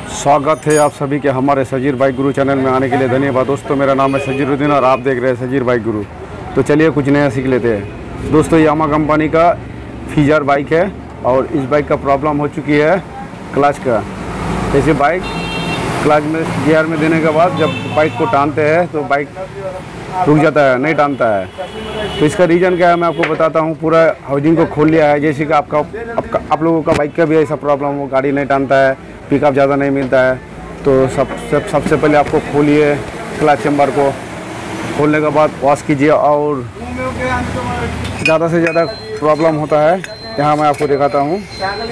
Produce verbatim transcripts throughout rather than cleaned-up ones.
स्वागत है आप सभी के हमारे सजीर बाइक गुरु चैनल में आने के लिए धन्यवाद। दोस्तों मेरा नाम है सजीरुद्दीन और आप देख रहे हैं सजीर बाइक गुरु। तो चलिए कुछ नया सीख लेते हैं। दोस्तों यामा कंपनी का फीजर बाइक है और इस बाइक का प्रॉब्लम हो चुकी है क्लच का। जैसे बाइक क्लच में गियर में देने के बाद जब बाइक को टानते हैं तो बाइक रुक जाता है, नहीं टानता है। तो इसका रीज़न क्या है मैं आपको बताता हूँ। पूरा हाउसिंग को खोल लिया है, जैसे कि आपका आपका आप लोगों का बाइक का भी ऐसा प्रॉब्लम हो, गाड़ी नहीं टानता है, पिकअप ज़्यादा नहीं मिलता है। तो सब सब सबसे पहले आपको खोलिए क्लच चैम्बर को। खोलने के बाद वॉश कीजिए और ज़्यादा से ज़्यादा प्रॉब्लम होता है। यहाँ मैं आपको दिखाता हूँ।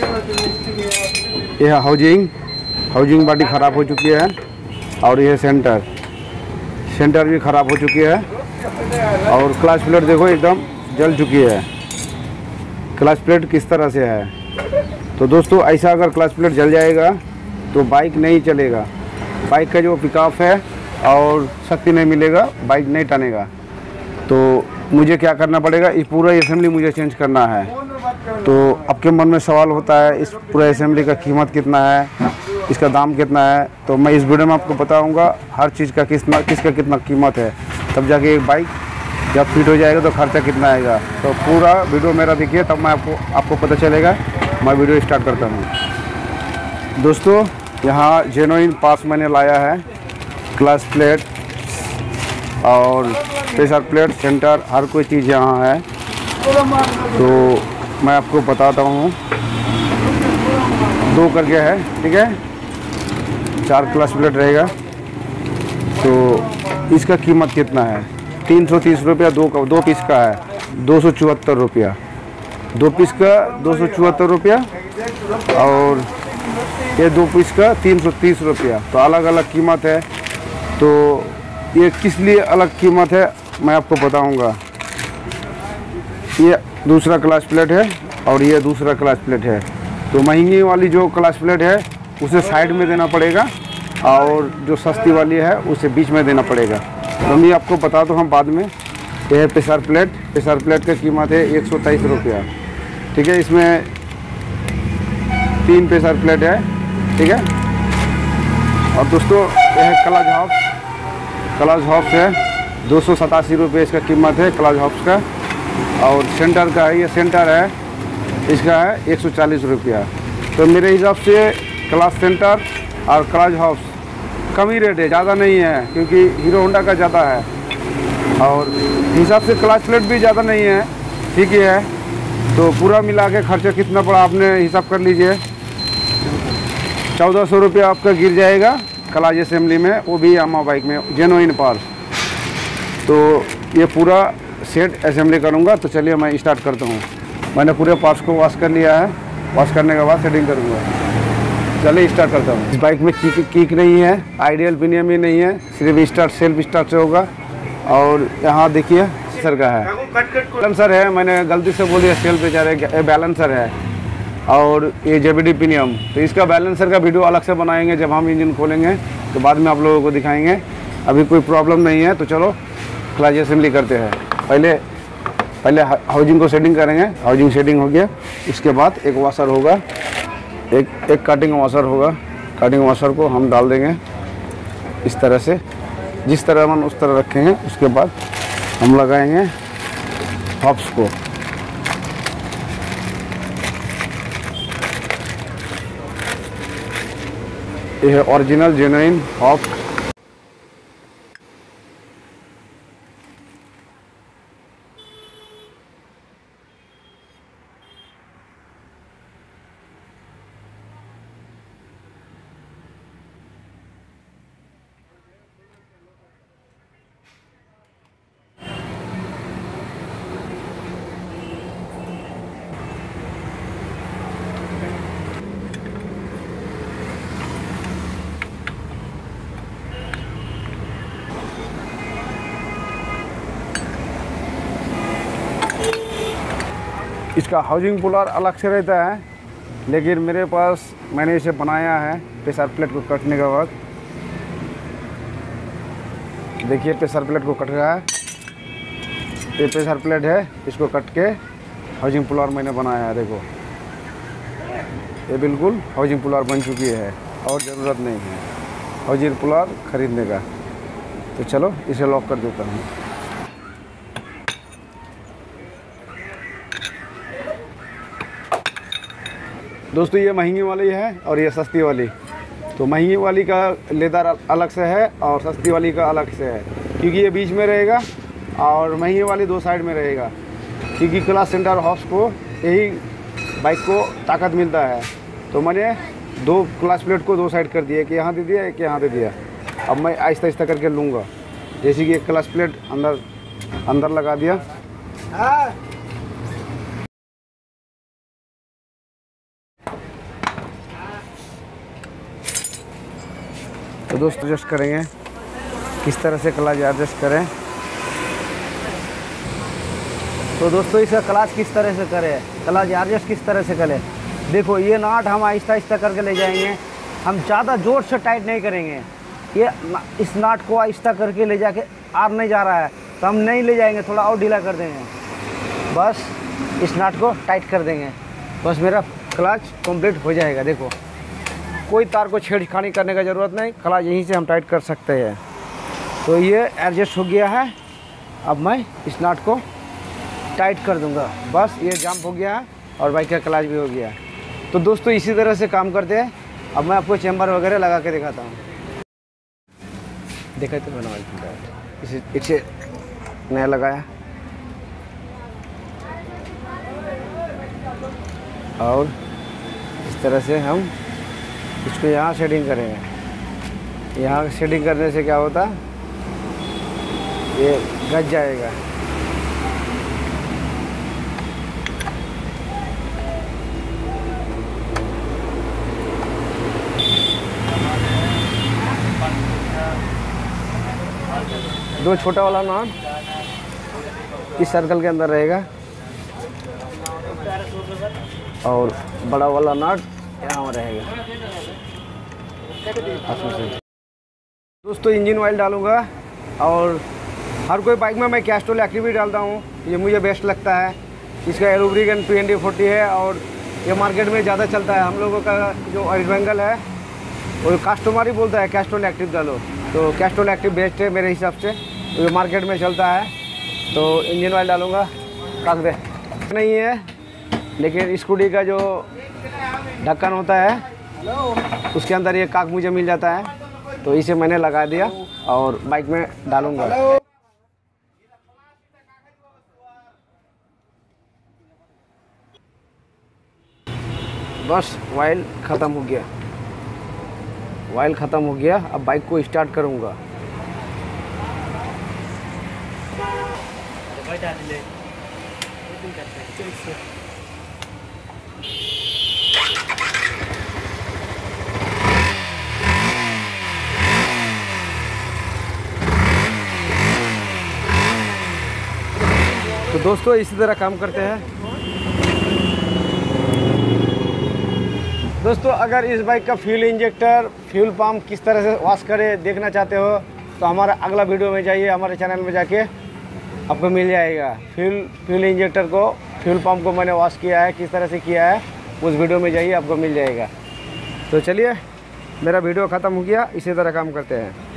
यह हाउसिंग हाउसिंग बॉडी ख़राब हो चुकी है और यह सेंटर सेंटर भी ख़राब हो चुकी है और क्लच प्लेट देखो एकदम जल चुकी है। क्लच प्लेट किस तरह से है। तो दोस्तों ऐसा अगर क्लच प्लेट जल जाएगा तो बाइक नहीं चलेगा, बाइक का जो पिकअप है और शक्ति नहीं मिलेगा, बाइक नहीं टानेगा। तो मुझे क्या करना पड़ेगा, इस पूरा असेंबली मुझे चेंज करना है। तो आपके मन में सवाल होता है इस पूरे असेंबली का कीमत कितना है, इसका दाम कितना है। तो मैं इस वीडियो में आपको बताऊंगा हर चीज़ का कितना किसका कितना कीमत है, तब जाके एक बाइक जब फिट हो जाएगा तो खर्चा कितना आएगा। तो पूरा वीडियो मेरा देखिए तब मैं आपको आपको पता चलेगा। मैं वीडियो स्टार्ट करता हूँ। दोस्तों यहाँ जेन्युइन पार्ट्स मैंने लाया है, क्लच प्लेट और प्रेशर प्लेट, सेंटर, हर कोई चीज़ यहाँ है। तो मैं आपको बताता हूँ, दो करके है, ठीक है, चार क्लच प्लेट रहेगा। तो इसका कीमत कितना है, तीन सौ तीस रुपया दो का, दो पीस का है दो सौ चौहत्तर रुपया, दो पीस का दो सौ चौहत्तर रुपया और ये दो पीस का तीन सौ तीस रुपया। तो अलग अलग कीमत है। तो ये किस लिए अलग कीमत है मैं आपको बताऊंगा। ये दूसरा क्लच प्लेट है और ये दूसरा क्लच प्लेट है। तो महंगी वाली जो क्लच प्लेट है उसे साइड में देना पड़ेगा और जो सस्ती वाली है उसे बीच में देना पड़ेगा। तो मैं आपको बता दूँ हम बाद में। यह है प्रेशर प्लेट। प्रेशर प्लेट का कीमत है एक सौ तेईस रुपया, ठीक है। इसमें तीन प्रेशर प्लेट है, ठीक है। और दोस्तों यह है क्लच हॉप्स। क्लच हॉप्स है दो सौ सतासी रुपये इसका कीमत है क्लच हॉप्स का। और सेंटर का है, ये सेंटर है, इसका है एक सौ चालीस रुपया। तो मेरे हिसाब से क्लच सेंटर और क्लच हॉप्स कम ही रेट है, ज़्यादा नहीं है, क्योंकि हीरो होंडा का ज़्यादा है। और हिसाब से क्लच प्लेट भी ज़्यादा नहीं है, ठीक ही है। तो पूरा मिला के खर्चा कितना पड़ा आपने हिसाब कर लीजिए। चौदह सौ रुपया आपका गिर जाएगा क्लच असेंबली में, वो भी यामा बाइक में जेन्युइन पार्ट्स। तो ये पूरा सेट असेंबली करूँगा। तो चलिए मैं स्टार्ट करता हूँ। मैंने पूरे पार्ट्स को वॉश कर लिया है, वॉश करने के बाद सेटिंग करूँगा। चलिए स्टार्ट करता हूँ। इस बाइक में किक किक नहीं है, आइडियल पिनियम ही नहीं है, सिर्फ स्टार्ट सेल्फ स्टार्ट से होगा। और यहाँ देखिए सर का है, बैलेंसर है, मैंने गलती से बोली है सेल्फ बेचारे, बैलेंसर है। और ये जेबीडी पिनियम, तो इसका बैलेंसर का वीडियो अलग से बनाएंगे जब हम इंजन खोलेंगे, तो बाद में आप लोगों को दिखाएंगे। अभी कोई प्रॉब्लम नहीं है। तो चलो क्लच असेंबली करते हैं। पहले पहले हाउसिंग को सेटिंग करेंगे। हाउसिंग सेटिंग हो गया, उसके बाद एक वॉशर होगा, एक एक कटिंग वॉशर होगा। कटिंग वॉशर को हम डाल देंगे इस तरह से, जिस तरह हम उस तरह रखेंगे। उसके बाद हम लगाएंगे हॉप्स को। यह है ओरिजिनल जेन्युइन हॉप। इसका हाउसिंग पुलर अलग से रहता है, लेकिन मेरे पास मैंने इसे बनाया है प्रेशर प्लेट को कटने के बाद। देखिए प्रेशर प्लेट को कट रहा है, ये प्रेशर प्लेट है, इसको कट के हाउसिंग पुलर मैंने बनाया है। देखो ये बिल्कुल हाउसिंग पुलर बन चुकी है। और ज़रूरत नहीं है हाउजिंग प्लार ख़रीदने का। तो चलो इसे लॉक कर देता हूँ। दोस्तों ये महंगी वाली है और ये सस्ती वाली। तो महंगी वाली का लेदर अलग से है और सस्ती वाली का अलग से है, क्योंकि ये बीच में रहेगा और महंगी वाली दो साइड में रहेगा, क्योंकि क्लास सेंटर हॉर्स को यही बाइक को ताकत मिलता है। तो मैंने दो क्लास प्लेट को दो साइड कर दिया, एक यहाँ दे दिया एक यहाँ दे दिया। अब मैं आहिस्ता आहिस्ता करके लूँगा, जैसे कि एक क्लास प्लेट अंदर अंदर लगा दिया। तो दोस्तों एडजस्ट करेंगे किस तरह से क्लच एडजस्ट करें। तो दोस्तों इसका क्लच किस तरह से करें, क्लच एडजस्ट किस तरह से करें। देखो ये नाट हम आहिस्ता आहिस्ता करके ले जाएंगे, हम ज़्यादा ज़ोर से टाइट नहीं करेंगे। ये इस नाट को आहिस्ता करके ले जाके आर नहीं जा रहा है तो हम नहीं ले जाएंगे, थोड़ा और ढीला कर देंगे, बस इस नाट को टाइट कर देंगे, बस मेरा क्लच कंप्लीट हो जाएगा। देखो कोई तार को छेड़खानी करने का ज़रूरत नहीं, क्लच यहीं से हम टाइट कर सकते हैं। तो ये एडजस्ट हो गया है, अब मैं इस नाट को टाइट कर दूंगा, बस ये जंप हो गया है और बाइक का क्लच भी हो गया है। तो दोस्तों इसी तरह से काम करते हैं। अब मैं आपको चैम्बर वगैरह लगा के दिखाता हूँ। देखा तो बना इसे इसे नया लगाया और इस तरह से हम इसको यहाँ शेडिंग करेंगे। यहाँ शेडिंग करने से क्या होता है, ये गज जाएगा। दो छोटा वाला नाट इस सर्कल के अंदर रहेगा और बड़ा वाला नाट यहाँ रहेगा। दोस्तों इंजन ऑयल डालूंगा और हर कोई बाइक में मैं कैस्ट्रोल एक्टिव भी डालता हूँ, ये मुझे बेस्ट लगता है। इसका lubricant P N D forty है और ये मार्केट में ज़्यादा चलता है। हम लोगों का जो एडवेंगल है वो कस्टमर ही बोलता है कैस्ट्रोल एक्टिव डालो, तो कैस्ट्रोल एक्टिव बेस्ट है मेरे हिसाब से, ये मार्केट में चलता है। तो इंजन ऑयल डालूंगा, काक दे नहीं है, लेकिन स्कूटी का जो ढक्कन होता है उसके अंदर ये काक मुझे मिल जाता है, तो इसे मैंने लगा दिया और बाइक में डालूंगा। बस ऑयल ख़त्म हो गया, ऑयल ख़त्म हो गया। अब बाइक को स्टार्ट करूंगा। तो दोस्तों इसी तरह काम करते हैं। दोस्तों अगर इस बाइक का फ्यूल इंजेक्टर फ्यूल पंप किस तरह से वॉश करे देखना चाहते हो तो हमारा अगला वीडियो में जाइए, हमारे चैनल में जाके आपको मिल जाएगा। फ्यूल फ्यूल इंजेक्टर को फ्यूल पंप को मैंने वॉश किया है, किस तरह से किया है उस वीडियो में जाइए, आपको मिल जाएगा। तो चलिए मेरा वीडियो ख़त्म हो गया, इसी तरह काम करते हैं।